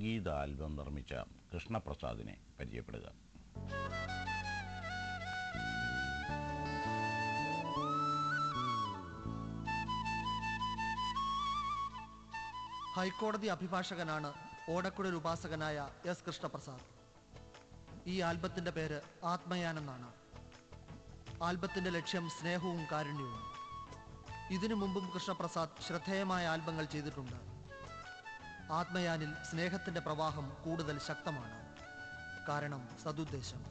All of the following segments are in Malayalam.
സംഗീത ആൽബം നിർമ്മിച്ച കൃഷ്ണപ്രസാദിനെ പരിചയപ്പെടുക. ഹൈക്കോടതി അഭിഭാഷകനാണ് ഓടക്കുഴൽ ഉപാസകനായ എസ് കൃഷ്ണപ്രസാദ്. ഈ ആൽബത്തിൻ്റെ പേര് ആത്മയാൻ എന്നാണ്. ആൽബത്തിൻ്റെ ലക്ഷ്യം സ്നേഹവും കാരുണ്യവും. ഇതിനു മുമ്പും കൃഷ്ണപ്രസാദ് ശ്രദ്ധേയമായ ആൽബങ്ങൾ ചെയ്തിട്ടുണ്ട്. ആത്മയാനിൽ സ്നേഹത്തിൻ്റെ പ്രവാഹം കൂടുതൽ ശക്തമാണ്. കാരണം സതുദ്ദേശം.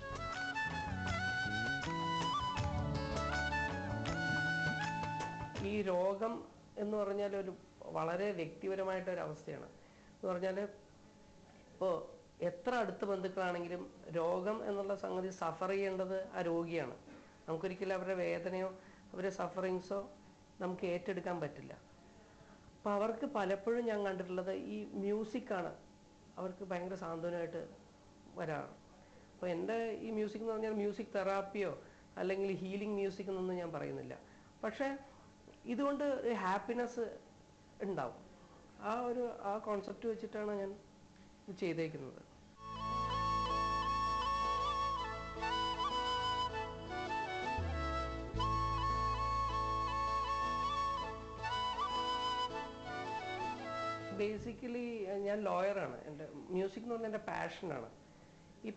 ഈ രോഗം എന്ന് പറഞ്ഞാൽ ഒരു വളരെ വ്യക്തിപരമായിട്ടൊരവസ്ഥയാണ്. എന്ന് പറഞ്ഞാൽ ഇപ്പോൾ എത്ര അടുത്ത ബന്ധുക്കളാണെങ്കിലും രോഗം എന്നുള്ള സംഗതി സഫർ ചെയ്യേണ്ടത് ആ രോഗിയാണ്. നമുക്കൊരിക്കലും അവരുടെ വേദനയോ അവരുടെ സഫറിങ്സോ നമുക്ക് ഏറ്റെടുക്കാൻ പറ്റില്ല. അപ്പോൾ അവർക്ക് പലപ്പോഴും ഞാൻ കണ്ടിട്ടുള്ളത് ഈ മ്യൂസിക്കാണ് അവർക്ക് ഭയങ്കര സാന്ത്വനമായിട്ട് വരാറ്. അപ്പോൾ എൻ്റെ ഈ മ്യൂസിക് എന്ന് പറഞ്ഞാൽ മ്യൂസിക് തെറാപ്പിയോ അല്ലെങ്കിൽ ഹീലിംഗ് മ്യൂസിക് എന്നൊന്നും ഞാൻ പറയുന്നില്ല. പക്ഷേ ഇതുകൊണ്ട് ഹാപ്പിനെസ് ഉണ്ടാവും. ആ കോൺസെപ്റ്റ് വെച്ചിട്ടാണ് ഞാൻ ഇത് ചെയ്തേക്കുന്നത്. ബേസിക്കലി ഞാൻ ലോയറാണ്. എൻ്റെ മ്യൂസിക് എന്ന് പറഞ്ഞാൽ എൻ്റെ പാഷനാണ്. ഈ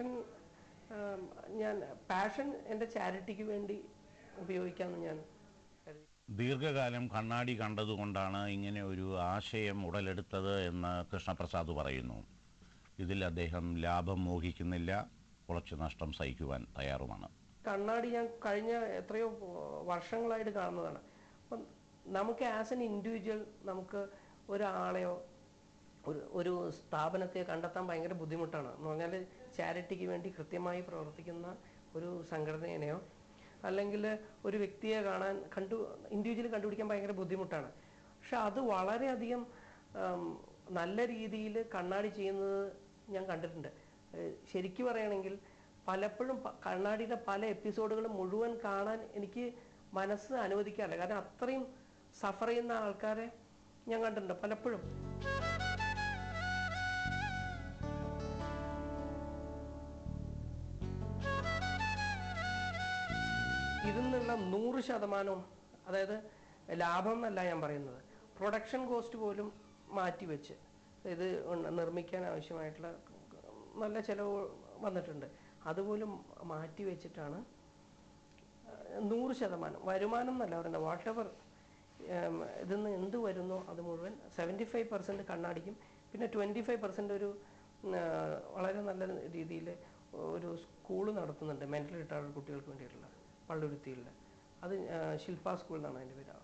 പാഷൻ എൻ്റെ ചാരിറ്റിക്ക് വേണ്ടി ഉപയോഗിക്കാമെന്ന് ഞാൻ കരുതി. ദീർഘകാലം കണ്ണാടി കണ്ടതുകൊണ്ടാണ് ഇങ്ങനെ ഒരു ആശയം ഉടലെടുത്തത് എന്ന് കൃഷ്ണപ്രസാദ് പറയുന്നു. ഇതിൽ അദ്ദേഹം ലാഭം മോഹിക്കുന്നില്ല, കുറച്ച് നഷ്ടം സഹിക്കുവാൻ തയ്യാറുമാണ്. കണ്ണാടി ഞാൻ കഴിഞ്ഞ എത്രയോ വർഷങ്ങളായിട്ട് കാണുന്നതാണ്. അപ്പം നമുക്ക് ആസ് എൻ ഇൻഡിവിജ്വൽ നമുക്ക് ഒരാളെയോ ഒരു സ്ഥാപനത്തെ കണ്ടെത്താൻ ഭയങ്കര ബുദ്ധിമുട്ടാണ്. എന്ന് പറഞ്ഞാൽ ചാരിറ്റിക്ക് വേണ്ടി കൃത്യമായി പ്രവർത്തിക്കുന്ന ഒരു സംഘടനയെയോ അല്ലെങ്കിൽ ഒരു വ്യക്തിയെ ഇൻഡിവിജ്വലി കണ്ടുപിടിക്കാൻ ഭയങ്കര ബുദ്ധിമുട്ടാണ്. പക്ഷെ അത് വളരെയധികം നല്ല രീതിയിൽ കണ്ണാടി ചെയ്യുന്നത് ഞാൻ കണ്ടിട്ടുണ്ട്. ശരിക്കും പറയുകയാണെങ്കിൽ പലപ്പോഴും കണ്ണാടിയുടെ പല എപ്പിസോഡുകളും മുഴുവൻ കാണാൻ എനിക്ക് മനസ്സ് അനുവദിക്കാറില്ല. കാരണം അത്രയും സഫർ ചെയ്യുന്ന ആൾക്കാരെ ഞാൻ കണ്ടിട്ടുണ്ട് പലപ്പോഴും. ഇതിൽ നിന്നുള്ള 100%, അതായത് ലാഭം എന്നല്ല ഞാൻ പറയുന്നത്, പ്രൊഡക്ഷൻ കോസ്റ്റ് പോലും മാറ്റിവെച്ച് ഇത് നിർമ്മിക്കാൻ ആവശ്യമായിട്ടുള്ള നല്ല ചിലവ് വന്നിട്ടുണ്ട്. അതുപോലും മാറ്റി വെച്ചിട്ടാണ് 100% വരുമാനം എന്നല്ല പറയുന്നത്, വാട്ട് എവർ ഇതിൽ നിന്ന് എന്ത് വരുന്നോ അത് മുഴുവൻ 75% കണ്ണാടിക്കും, പിന്നെ 25% ഒരു വളരെ നല്ല രീതിയിൽ ഒരു സ്കൂൾ നടത്തുന്നുണ്ട് മെൻ്റൽ റിട്ടാർഡ് കുട്ടികൾക്ക് വേണ്ടിയിട്ടുള്ള പള്ളുരുത്തിയിലുള്ള. അത് ശില്പ സ്കൂൾ എന്നാണ് അതിൻ്റെ പേര്.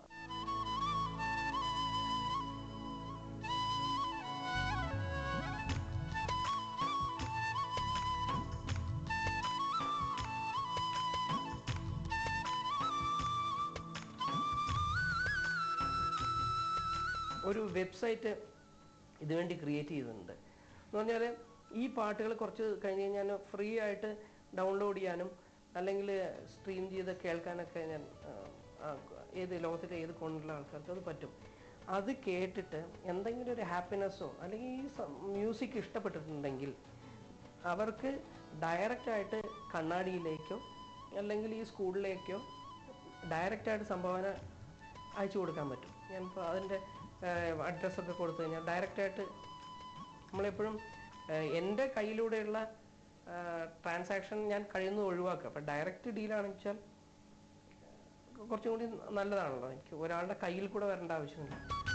ഒരു വെബ്സൈറ്റ് ഇതുവേണ്ടി ക്രിയേറ്റ് ചെയ്തിട്ടുണ്ട്. എന്ന് പറഞ്ഞാൽ ഈ പാട്ടുകൾ കുറച്ച് കഴിഞ്ഞ് കഴിഞ്ഞാൽ ഫ്രീ ആയിട്ട് ഡൗൺലോഡ് ചെയ്യാനും അല്ലെങ്കിൽ സ്ട്രീം ചെയ്ത് കേൾക്കാനൊക്കെ ഞാൻ ലോകത്തിലെ ഏത് കോണിലുള്ള ആൾക്കാർക്ക് അത് പറ്റും. അത് കേട്ടിട്ട് എന്തെങ്കിലും ഒരു ഹാപ്പിനെസ്സോ അല്ലെങ്കിൽ ഈ മ്യൂസിക് ഇഷ്ടപ്പെട്ടിട്ടുണ്ടെങ്കിൽ അവർക്ക് ഡയറക്റ്റായിട്ട് കണ്ണാടിയിലേക്കോ അല്ലെങ്കിൽ ഈ സ്കൂളിലേക്കോ ഡയറക്റ്റായിട്ട് സംഭാവന അയച്ചു കൊടുക്കാൻ പറ്റും. ഞാനിപ്പോൾ അതിൻ്റെ അഡ്രസ്സൊക്കെ കൊടുത്തു കഴിഞ്ഞാൽ ഡയറക്റ്റായിട്ട് നമ്മളെപ്പോഴും എൻ്റെ കയ്യിലൂടെയുള്ള ട്രാൻസാക്ഷൻ ഞാൻ കഴിയുന്നത് ഒഴിവാക്കുക. അപ്പം ഡയറക്റ്റ് ഡീലാണെന്ന് വെച്ചാൽ കുറച്ചും കൂടി നല്ലതാണല്ലോ. എനിക്ക് ഒരാളുടെ കയ്യിൽ കൂടെ വരേണ്ട ആവശ്യമില്ല.